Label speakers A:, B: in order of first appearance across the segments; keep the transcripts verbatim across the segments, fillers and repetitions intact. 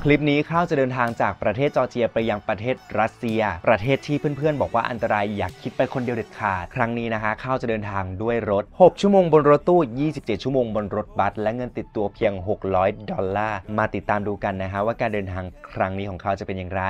A: คลิปนี้ข้าวจะเดินทางจากประเทศจอร์เจียไปยังประเทศรัสเซียประเทศที่เพื่อนๆบอกว่าอันตรายอยากคิดไปคนเดียวเด็ดขาดครั้งนี้นะฮะข้าวจะเดินทางด้วยรถหกชั่วโมงบนรถตู้ยี่สิบเจ็ดชั่วโมงบนรถบัสและเงินติดตัวเพียงหกร้อยดอลลาร์มาติดตามดูกันนะฮะว่าการเดินทางครั้งนี้ของเขาจะเป็นอย่างไร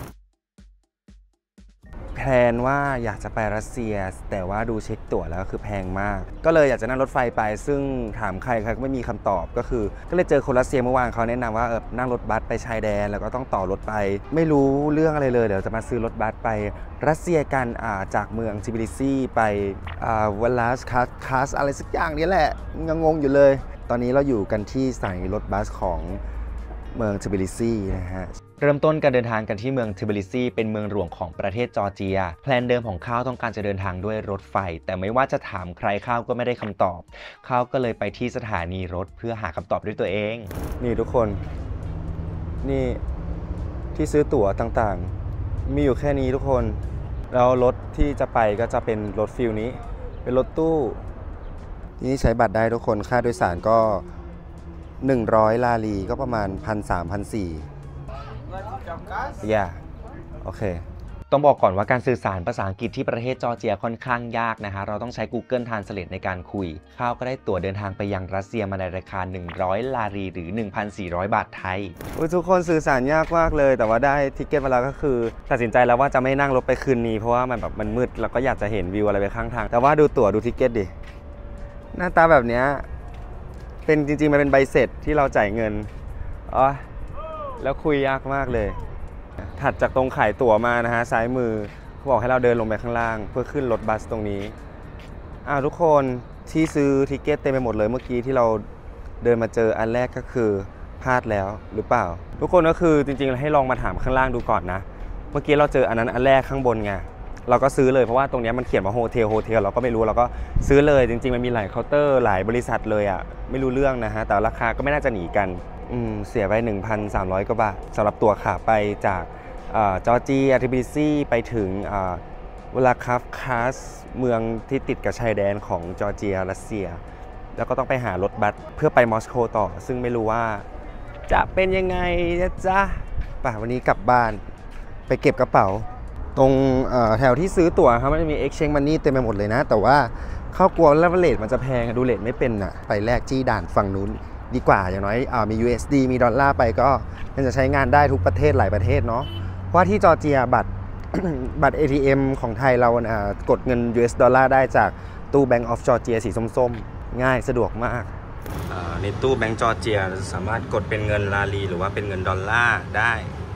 A: แพลนว่าอยากจะไปรัสเซียแต่ว่าดูเช็คตั๋วแล้วคือแพงมากก็เลยอยากจะนั่งรถไฟไปซึ่งถามใครใครก็ไม่มีคำตอบก็คือก็เลยเจอคนรัสเซียเมื่อวานเขาแนะนำว่าเออนั่งรถบัสไปชายแดนแล้วก็ต้องต่อรถไปไม่รู้เรื่องอะไรเลยเดี๋ยวจะมาซื้อรถบัสไปรัสเซียกันอ่าจากเมืองทิบิลิซีไปอ่าวลาสคัสคัสอะไรสักอย่างนี้แหละยังงงอยู่เลยตอนนี้เราอยู่กันที่สถานีรถบัสของเมืองทิบิลิซีนะฮะเริ่มต้นการเดินทางกันที่เมืองทิบิลิซีเป็นเมืองหลวงของประเทศจอร์เจียแพลนเดิมของข้าวต้องการจะเดินทางด้วยรถไฟแต่ไม่ว่าจะถามใครข้าวก็ไม่ได้คำตอบข้าวก็เลยไปที่สถานีรถเพื่อหาคำตอบด้วยตัวเองนี่ทุกคนนี่ที่ซื้อตั๋วต่างๆมีอยู่แค่นี้ทุกคนแล้วรถที่จะไปก็จะเป็นรถฟิลนี้เป็นรถตู้นี่ใช้บัตรได้ทุกคนค่าโดยสารก็หนึ่งร้อยลารีก็ประมาณ หนึ่งพันสามร้อย หนึ่งพันสี่ร้อยอย่าโอเคต้องบอกก่อนว่าการสื่อสารภาษาอังกฤษที่ประเทศจอร์เจียค่อนข้างยากนะฮะเราต้องใช้ Google Translate ในการคุยข้าวก็ได้ตั๋วเดินทางไปยังรัสเซียมาในราคาหนึ่งร้อยลารีหรือ หนึ่งพันสี่ร้อย บาทไทยทุกคนสื่อสารยากมากเลยแต่ว่าได้ทิเก็ตมาแล้วก็คือตัดสินใจแล้วว่าจะไม่นั่งรถไปคืนนี้เพราะว่ามันแบบมันมืดแล้วก็อยากจะเห็นวิวอะไรไปข้างทางแต่ว่าดูตั๋วดูทิเก็ตดิหน้าตาแบบนี้เป็นจริงๆมันเป็นใบเสร็จที่เราจ่ายเงินอ๋อแล้วคุยยากมากเลยถัดจากตรงขายตั๋วมานะฮะซ้ายมือเขาบอกให้เราเดินลงไปข้างล่างเพื่อขึ้นรถบัสตรงนี้อ้าวทุกคนที่ซื้อทิเก็ตเต็มไปหมดเลยเมื่อกี้ที่เราเดินมาเจออันแรกก็คือพลาดแล้วหรือเปล่าทุกคนก็คือจริงๆให้ลองมาถามข้างล่างดูก่อนนะเมื่อกี้เราเจออันนั้นอันแรกข้างบนไงเราก็ซื้อเลยเพราะว่าตรงนี้มันเขียนว่าโฮเทลโฮเทลเราก็ไม่รู้เราก็ซื้อเลยจริงๆมันมีหลายเคาน์เตอร์หลายบริษัทเลยอ่ะไม่รู้เรื่องนะฮะแต่ราคาก็ไม่น่าจะหนีกันอืมเสียไป หนึ่งพันสามร้อย กว่าบาทสำหรับตั๋วขาไปจากจอร์เจียทิบิลิซีไปถึงวลาคัฟคัสเมืองที่ติดกับชายแดนของจอร์เจียรัสเซียแล้วก็ต้องไปหารถบัสเพื่อไปมอสโกต่อซึ่งไม่รู้ว่าจะเป็นยังไงนะจ๊ะป่ะวันนี้กลับบ้านไปเก็บกระเป๋าตรงแถวที่ซื้อตั๋วครับมันจะมี exchange money เต็มไปหมดเลยนะแต่ว่าเข้ากลัวแล้วเลทมันจะแพงดูเลทไม่เป็นอ่ะไปแลกจี้ด่านฝั่งนู้นดีกว่าอย่างน้อยอมี ยู เอส ดี มีดอลลาร์ไปก็มันจะใช้งานได้ทุกประเทศหลายประเทศเนาะเพราะที่จอร์เจียบัตร บัตร เอ ที เอ็ม ของไทยเรากดเงิน ยู เอส ดอลลาร์ได้จากตู้ Bank of Georgia สีส้มๆง่ายสะดวกมากในตู้แบงก์จอร์เจียสามารถกดเป็นเงินลารีหรือว่าเป็นเงินดอลลาร์ได้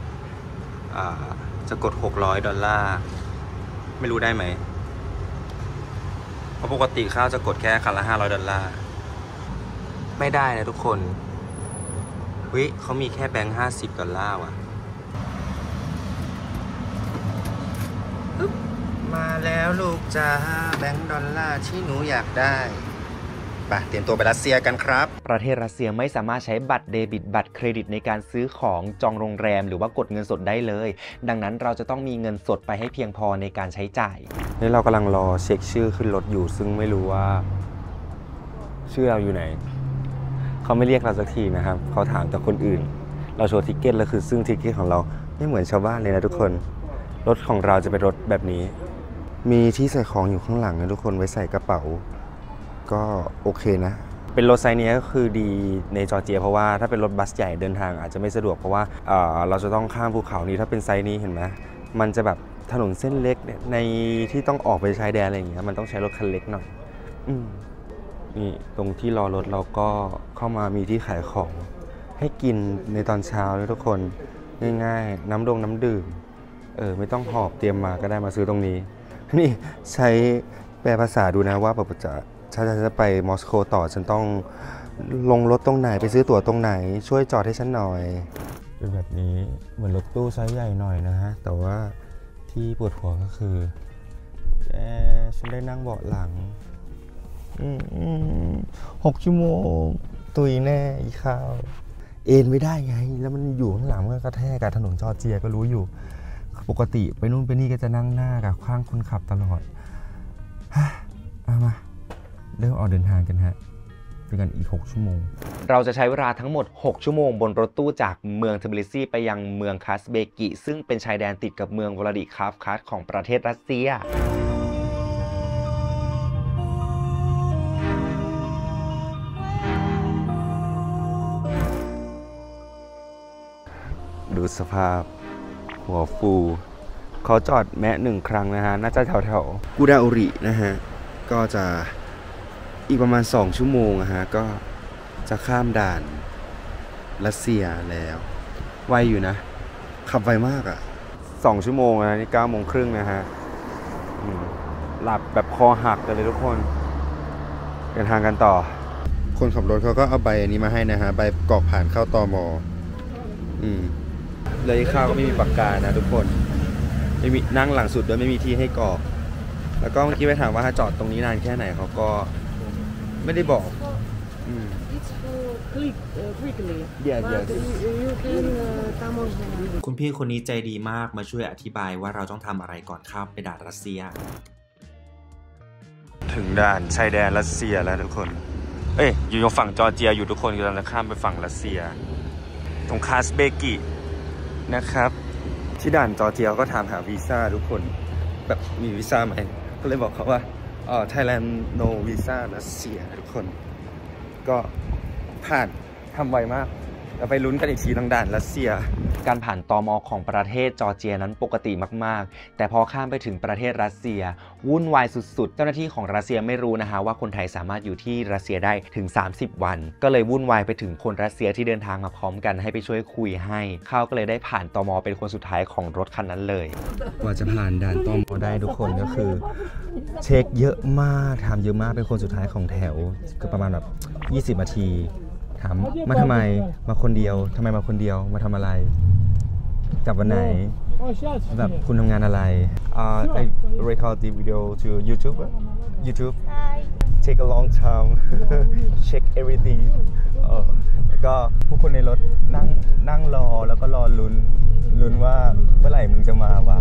A: จะกดหกร้อยดอลลาร์ไม่รู้ได้ไหมเพราะปกติข้าวจะกดแค่ครั้งละห้าร้อยดอลลาร์ไม่ได้นะทุกคนเฮ้ยเขามีแค่แบงค์ห้าสิบดอลลาร์ว่ะมาแล้วลูกจ้าแบงค์ดอลลาร์ที่หนูอยากได้ไปเตรียมตัวไปรัสเซียกันครับประเทศรัสเซียไม่สามารถใช้บัตรเดบิตบัตรเครดิตในการซื้อของจองโรงแรมหรือว่ากดเงินสดได้เลยดังนั้นเราจะต้องมีเงินสดไปให้เพียงพอในการใช้จ่ายนี่เรากำลังรอเช็คชื่อขึ้นรถอยู่ซึ่งไม่รู้ว่าชื่อเราอยู่ไหนเขาไม่เรียกเราสักทีนะครับเขาถามจากคนอื่นเราโชว์ทิกเก็ตแล้วคือซึ่งทิกเก็ตของเราไม่เหมือนชาวบ้านเลยนะทุกคนรถของเราจะเป็นรถแบบนี้มีที่ใส่ของอยู่ข้างหลังนะทุกคนไว้ใส่กระเป๋าก็โอเคนะเป็นรถไซส์นี้ก็คือดีในจอร์เจียเพราะว่าถ้าเป็นรถบัสใหญ่เดินทางอาจจะไม่สะดวกเพราะว่าเอ่อเราจะต้องข้ามภูเขานี้ถ้าเป็นไซส์นี้เห็นไหมมันจะแบบถนนเส้นเล็กในที่ต้องออกไปชายแดนอะไรอย่างเงี้ยมันต้องใช้รถคันเล็กหน่อยอืมนี่ตรงที่รอรถเราก็เข้ามามีที่ขายของให้กินในตอนเช้าเลยทุกคนง่ายๆน้ำดงน้ำดื่มเออไม่ต้องหอบเตรียมมาก็ได้มาซื้อตรงนี้นี่ใช้แปลภาษาดูนะว่าแบบจะถ้าฉันจะไปมอสโกต่อฉันต้องลงรถตรงไหนไปซื้อตั๋วตรงไหนช่วยจอดให้ฉันหน่อยเป็นแบบนี้เหมือนรถตู้ไซส์ใหญ่หน่อยนะฮะแต่ว่าที่ปวดหัวก็คือแกฉันได้นั่งเบาะหลังหกชั่วโมงตุยแน่อีข้าวเอ็นไม่ได้ไงแล้วมันอยู่ข้างหลังมันกระแทกกับถนนจอร์เจียก็รู้อยู่ปกติไปนู่นไปนี่ก็จะนั่งหน้ากับข้างคนขับตลอดเอามาเริ่มออกเดินทางกันฮะไปด้วยกันอีกหกชั่วโมงเราจะใช้เวลาทั้งหมดหกชั่วโมงบนรถตู้จากเมืองทบิลิซีไปยังเมืองคาสเบกิซึ่งเป็นชายแดนติดกับเมืองวลาดิคาฟคัสของประเทศรัสเซียดูสภาพหัวฟูเขาจอดแม้หนึ่งครั้งนะฮะน่าจะแถวแถวกูดาอุรินะฮะก็จะอีกประมาณสองชั่วโมงนะฮะก็จะข้ามด่านรัสเซียแล้วไวอยู่นะขับไวมากอ่ะสองชั่วโมงนะนี่เก้าโมงครึ่งนะฮะหลับแบบคอหักเลยทุกคนเดินทางกันต่อคนขับรถเขาก็เอาใบอันนี้มาให้นะฮะใบกรอกผ่านเข้าตม.อืมเลยข้าวก็ไม่มีปากกานะทุกคนไม่มีนั่งหลังสุดโดยไม่มีที่ให้กรอกแล้วก็เมื่อกี้ไปถามว่าจอดตรงนี้นานแค่ไหนเขาก็ไม่ได้บอกอืมคุณพี่คนนี้ใจดีมากมาช่วยอธิบายว่าเราต้องทำอะไรก่อนข้ามไปด่านรัสเซียถึงด่านชายแดนรัสเซียแล้วทุกคนเอ้ยอยู่ตรงฝั่งจอร์เจียอยู่ทุกคนกำลังจะข้ามไปฝั่งรัสเซียตรงคาสเบกินะครับที่ด่านจอร์เจียก็ถามหาวีซ่าทุกคนแบบมีวีซ่าไหมก็เลยบอกเขาว่าอ๋อ Thailand no visa รัสเซียทุกคนก็ผ่านทำไวมากเราไปลุ้นกันอีกทีทางด่านรัสเซียการผ่านตม.ของประเทศจอร์เจียนั้นปกติมากๆแต่พอข้ามไปถึงประเทศรัสเซียวุ่นวายสุดๆเจ้าหน้าที่ของรัสเซียไม่รู้นะฮะว่าคนไทยสามารถอยู่ที่รัสเซียได้ถึงสามสิบวันก็เลยวุ่นวายไปถึงคนรัสเซียที่เดินทางมาพร้อมกันให้ไปช่วยคุยให้เขาก็เลยได้ผ่านตม.เป็นคนสุดท้ายของรถคันนั้นเลยกว่าจะผ่านด่านตม.ได้ทุกคนก็คือเช็คเยอะมากทำเยอะมากเป็นคนสุดท้ายของแถวก็ประมาณแบบยี่สิบนาทีถามมาทำไมมาคนเดียวทำไมมาคนเดียวมาทำอะไรกลับวันไหนแบบคุณทำงานอะไร uh, I record the video to YouTube YouTube take a long time check everything แล้วก็ผู้คนในรถนั่งนั่งรอแล้วก็รอลุ้นลุ้นว่าเมื่อไหร่มึงจะมาวะ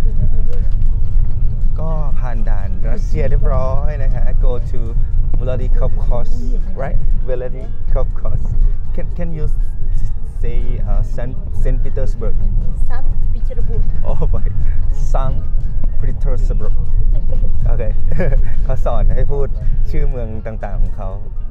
A: ก็ผ่านด่านรัสเซียเรียบร้อยนะฮะ go to Vladikavkaz right Vladikavkaz can can you say uh, Saint Saint Petersburg
B: Saint Petersburg
A: oh my Saint Petersburg โอเค เขาสอนให้พูดชื่อเมืองต่างๆของเขา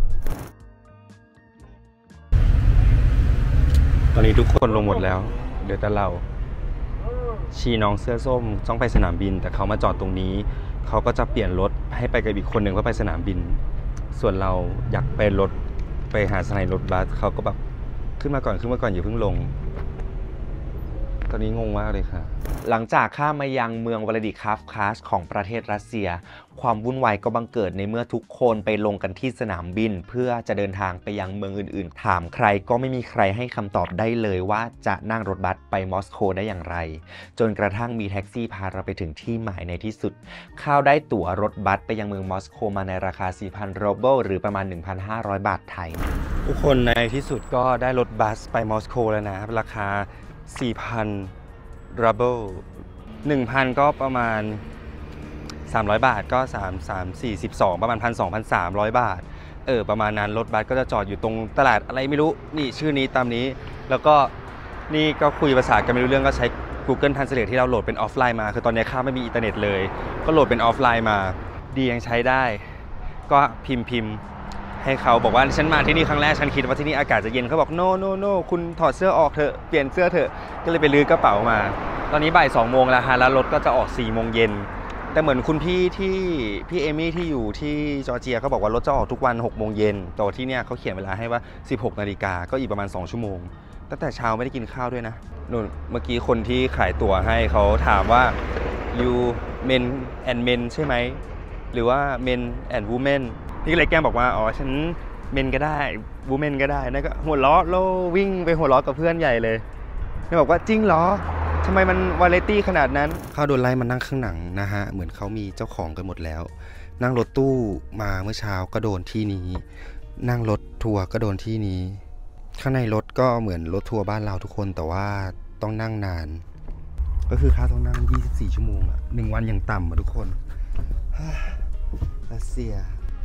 A: ตอนนี้ทุกคนลงหมดแล้วเดี๋ยวแต่เราชีน้องเสื้อส้มต้องไปสนามบินแต่เขามาจอดตรงนี้เขาก็จะเปลี่ยนรถให้ไปกับอีกคนหนึ่งเพื่อไปสนามบินส่วนเราอยากไปรถไปหาสถานีรถบัสเขาก็แบบขึ้นมาก่อนขึ้นมาก่อนอย่าเพิ่งลงตอนนี้งงมากเลยค่ะหลังจากข้ามมายังเมืองวลาดิคาฟคัสของประเทศรัสเซียความวุ่นวายก็บังเกิดในเมื่อทุกคนไปลงกันที่สนามบินเพื่อจะเดินทางไปยังเมืองอื่นๆถามใครก็ไม่มีใครให้คำตอบได้เลยว่าจะนั่งรถบัสไปมอสโกได้อย่างไรจนกระทั่งมีแท็กซี่พาเราไปถึงที่หมายในที่สุดข้าวได้ตั๋วรถบัสไปยังเมืองมอสโกมาในราคา สี่พัน รูเบิลหรือประมาณ หนึ่งพันห้าร้อย บาทไทยทุกคนในที่สุดก็ได้รถบัสไปมอสโกแล้วนะราคา สี่พัน รูเบิล หนึ่งพัน ก็ประมาณสามร้อยบาทก็สาม สาม สี่ สิบสองประมาณ หนึ่งพันสองพันสามร้อย บาทเออประมาณนั้นรถบัสก็จะจอดอยู่ตรงตลาดอะไรไม่รู้นี่ชื่อนี้ตามนี้แล้วก็นี่ก็คุยภาษากันไม่รู้เรื่องก็ใช้ Google Translate ที่เราโหลดเป็นออฟไลน์มาคือตอนนี้ข้าไม่มีอินเทอร์เน็ตเลยก็โหลดเป็นออฟไลน์มาดียังใช้ได้ก็พิมพ์พิมพ์ให้เขาบอกว่าฉันมาที่นี่ครั้งแรกฉันคิดว่าที่นี่อากาศจะเย็นเขาบอก no no no คุณถอดเสื้อออกเถอะเปลี่ยนเสื้อเถอะก็เลยไปลื้อกระเป๋ามาตอนนี้บ่ายสองโมงแล้วฮะแล้วรถก็จะออกสี่โมงเย็นแต่เหมือนคุณพี่ที่พี่เอมี่ที่อยู่ที่จอร์เจียเขาบอกว่ารถจะออกทุกวันหกโมงเย็นแต่ที่เนี่ยเขาเขียนเวลาให้ว่าสิบหกนาฬิกาก็อีกประมาณสองชั่วโมงตั้งแต่เช้าไม่ได้กินข้าวด้วยนะนู่นเมื่อกี้คนที่ขายตั๋วให้เขาถามว่า you men and men ใช่ไหมหรือว่า men and women นี่ก็เลยแกล้งบอกว่าอ๋อฉันเมนก็ได้วูเมนก็ได้นั่นก็หัวล้อโลวิ่งไปหัวล้อกับเพื่อนใหญ่เลยนี่บอกว่าจริงเหรอทำไมมันวาไรตี้ขนาดนั้นเขาโดนไล่มานั่งข้างหลังนะฮะเหมือนเขามีเจ้าของกันหมดแล้วนั่งรถตู้มาเมื่อเช้าก็โดนที่นี้นั่งรถทัวร์ก็โดนที่นี้ข้างในรถก็เหมือนรถทัวร์บ้านเราทุกคนแต่ว่าต้องนั่งนานก็คือค่าต้องนั่งยี่สิบสี่ชั่วโมงอะหนึ่งวันอย่างต่ำอะทุกคนรัสเซีย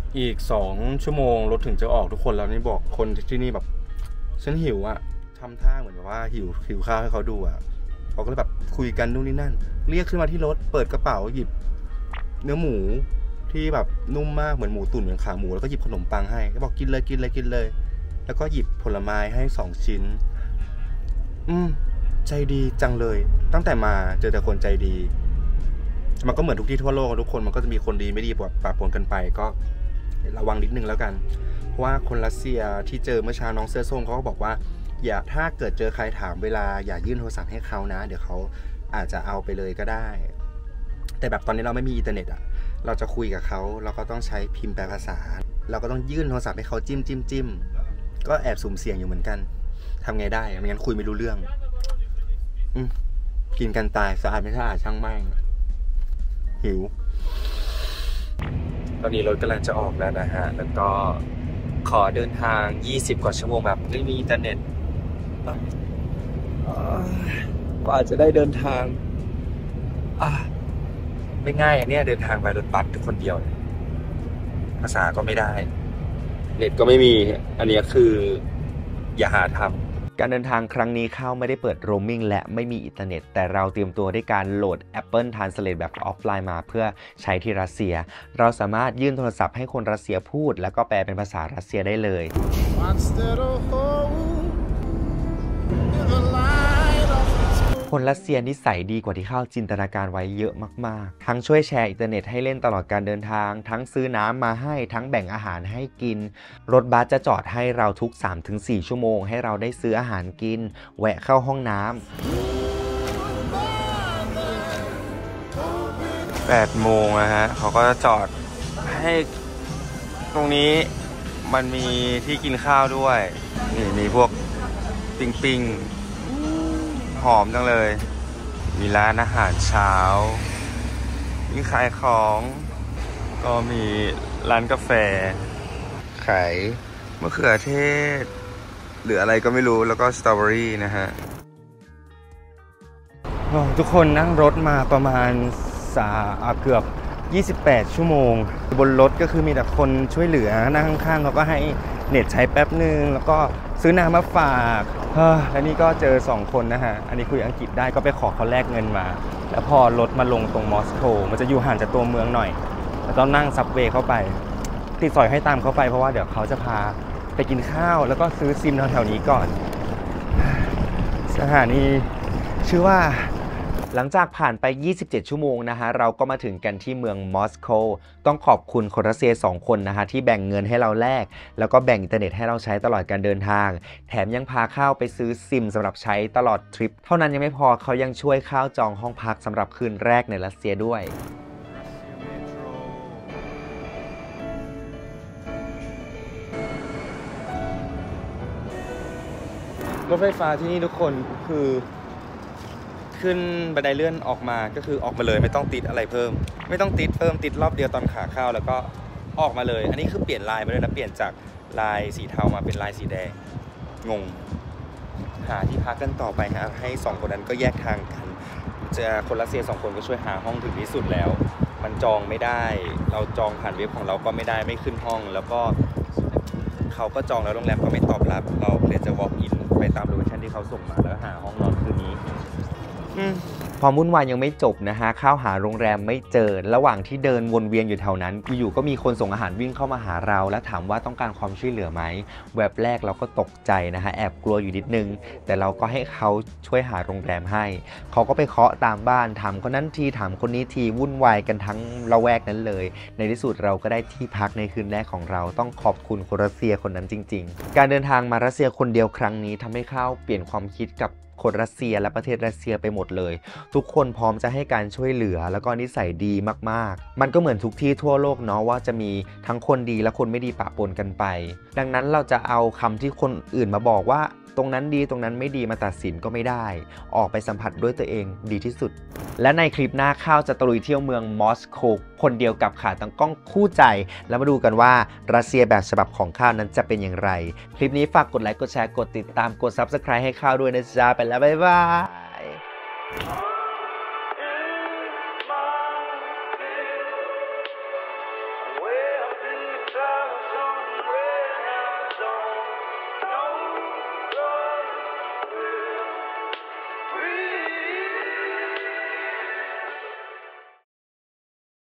A: อีกสองชั่วโมงรถถึงจะออกทุกคนแล้วนี่บอกคนที่นี่แบบฉันหิวอะทำท่าเหมือนแบบว่าหิวหิวข้าวให้เขาดูอะเขาก็เลยแบบคุยกันนู่นนี่นั่นเรียกขึ้นมาที่รถเปิดกระเป๋าหยิบเนื้อหมูที่แบบนุ่มมากเหมือนหมูตุ๋นเหมือนขาหมูแล้วก็หยิบขนมปังให้ก็บอกกินเลยกินเลยกินเลยแล้วก็หยิบผลไม้ให้สองชิ้นอืมใจดีจังเลยตั้งแต่มาเจอแต่คนใจดีมันก็เหมือนทุกที่ทั่วโลกทุกคนมันก็จะมีคนดีไม่ดีปะปนกันไปก็ระวังนิดนึงแล้วกันเพราะว่าคนรัสเซียที่เจอเมื่อเช้าน้องเสื้อส้มเขาก็บอกว่าอย่าถ้าเกิดเจอใครถามเวลาอย่ายื่นโทรศัพท์ให้เขานะเดี๋ยวเขาอาจจะเอาไปเลยก็ได้แต่แบบตอนนี้เราไม่มีอินเทอร์เน็ตอ่ะเราจะคุยกับเขาเราก็ต้องใช้พิมพ์แปลภาษาเราก็ต้องยื่นโทรศัพท์ให้เขาจิ้มจิ้มจิ้มก็แอบสุ่มเสี่ยงอยู่เหมือนกันทำไงได้ไม่งั้นคุยไม่รู้เรื่องอืมกินกันตายสะอาดไม่สะอาดช่างแม่งหิวตอนนี้รถกำลังจะออกแล้วนะฮะแล้วก็ขอเดินทางยี่สิบกว่าชั่วโมงแบบไม่มีอินเทอร์เน็ตกว่าจะได้เดินทางไม่ง่ายอันนี้เดินทางไปรถบัสทุกคนเดียวภาษาก็ไม่ได้เน็ตก็ไม่มีอันนี้คืออย่าหาทำการเดินทางครั้งนี้เข้าไม่ได้เปิดโรมมิ่งและไม่มีอินเทอร์เน็ตแต่เราเตรียมตัวด้วยการโหลด Apple Translate แบบออฟไลน์มาเพื่อใช้ที่รัสเซียเราสามารถยื่นโทรศัพท์ให้คนรัสเซียพูดแล้วก็แปลเป็นภาษารัสเซียได้เลยคนรัสเซียนิสัยดีกว่าที่เข้าจินตนาการไว้เยอะมากๆทั้งช่วยแชร์อินเทอร์เน็ตให้เล่นตลอดการเดินทางทั้งซื้อน้ำมาให้ทั้งแบ่งอาหารให้กินรถบัสจะจอดให้เราทุก สามถึงสี่ ชั่วโมงให้เราได้ซื้ออาหารกินแวะเข้าห้องน้ำแปดโมงนะฮะเขาก็จะจอดให้ตรงนี้มันมีที่กินข้าวด้วยนี่มีพวกปิ้งปิ้งหอมจังเลยมีร้านอาหารเช้ามีขายของก็มีร้านกาแฟขายมะเขือเทศหรืออะไรก็ไม่รู้แล้วก็สตรอเบอรี่นะฮะทุกคนนั่งรถมาประมาณสาเกือบยี่สิบแปดชั่วโมงบนรถก็คือมีแต่คนช่วยเหลือนั่งข้างๆเขาก็ให้เน็ตใช้แป๊บนึงแล้วก็ซื้อน้ำมาฝากแล้วนี่ก็เจอสองคนนะฮะอันนี้คุยอังกฤษได้ก็ไปขอเขาแลกเงินมาแล้วพอรถมาลงตรงมอสโกมันจะอยู่ห่างจากตัวเมืองหน่อยแล้วต้องนั่งซับเวย์เข้าไปติดสอยให้ตามเขาไปเพราะว่าเดี๋ยวเขาจะพาไปกินข้าวแล้วก็ซื้อซิมแถวๆนี้ก่อนสถานีชื่อว่าหลังจากผ่านไปยี่สิบเจ็ดชั่วโมงนะฮะเราก็มาถึงกันที่เมืองมอสโกต้องขอบคุณคนรัสเซียสองคนนะฮะที่แบ่งเงินให้เราแลกแล้วก็แบ่งอินเทอร์เน็ตให้เราใช้ตลอดการเดินทางแถมยังพาข้าวไปซื้อซิมสำหรับใช้ตลอดทริปเท่านั้นยังไม่พอเขายังช่วยข้าวจองห้องพักสำหรับคืนแรกในรัสเซียด้วยรถไฟฟ้าที่นี่ทุกคนคือขึ้นบันไดเลื่อนออกมาก็คือออกมาเลยไม่ต้องติดอะไรเพิ่มไม่ต้องติดเพิ่มติดรอบเดียวตอนขาเข้าแล้วก็ออกมาเลยอันนี้คือเปลี่ยนลายมาเลยนะเปลี่ยนจากลายสีเทามาเป็นลายสีแดงงงหาที่พักกันต่อไปฮะให้สองคนนั้นก็แยกทางกันจะคนรัสเซียสองคนก็ช่วยหาห้องถึงที่สุดแล้วมันจองไม่ได้เราจองผ่านเว็บของเราก็ไม่ได้ไม่ขึ้นห้องแล้วก็เขาก็จองแล้วโรงแรมก็ไม่ตอบรับเราเลยจะ walk in ไปตามโลเคชั่นที่เขาส่งมาแล้วหาห้องนอนคืนนี้ความวุ่นวายยังไม่จบนะฮะเข้าหาโรงแรมไม่เจอระหว่างที่เดินวนเวียนอยู่แถวนั้นอยู่ๆก็มีคนส่งอาหารวิ่งเข้ามาหาเราและถามว่าต้องการความช่วยเหลือไหมแวบแรกเราก็ตกใจนะฮะแอบกลัวอยู่นิดนึงแต่เราก็ให้เขาช่วยหาโรงแรมให้เขาก็ไปเคาะตามบ้านถามคนนั้นทีถามคนนี้ทีวุ่นวายกันทั้งละแวกนั้นเลยในที่สุดเราก็ได้ที่พักในคืนแรกของเราต้องขอบคุณคนรัสเซียคนนั้นจริงๆการเดินทางมารัสเซียคนเดียวครั้งนี้ทำให้เขาเปลี่ยนความคิดกับคนรัสเซียและประเทศรัสเซียไปหมดเลยทุกคนพร้อมจะให้การช่วยเหลือแล้วก็นิสัยดีมากๆมันก็เหมือนทุกที่ทั่วโลกเนาะว่าจะมีทั้งคนดีและคนไม่ดีปะปนกันไปดังนั้นเราจะเอาคำที่คนอื่นมาบอกว่าตรงนั้นดีตรงนั้นไม่ดีมาตัดสินก็ไม่ได้ออกไปสัมผัสด้วยตัวเองดีที่สุดและในคลิปหน้าข้าวจะตะลุยเที่ยวเมืองมอสโกคนเดียวกับขาตั้งกล้องคู่ใจแล้วมาดูกันว่ารัสเซียแบบฉบับของข้าวนั้นจะเป็นอย่างไรคลิปนี้ฝากกดไลค์กดแชร์กดติดตามกด ซับสไครบ์ ให้ข้าวด้วยนะจ๊ะไปแล้วบ๊ายบาย